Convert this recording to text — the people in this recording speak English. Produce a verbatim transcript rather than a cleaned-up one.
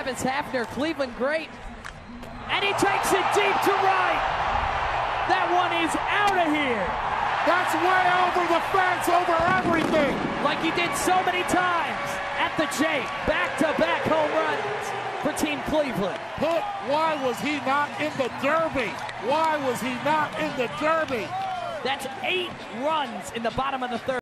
Travis Hafner, Cleveland great. And he takes it deep to right. That one is out of here. That's way over the fence, over everything. Like he did so many times at the J. Back-to-back home runs for Team Cleveland. Put, why was he not in the Derby? Why was he not in the Derby? That's eight runs in the bottom of the third.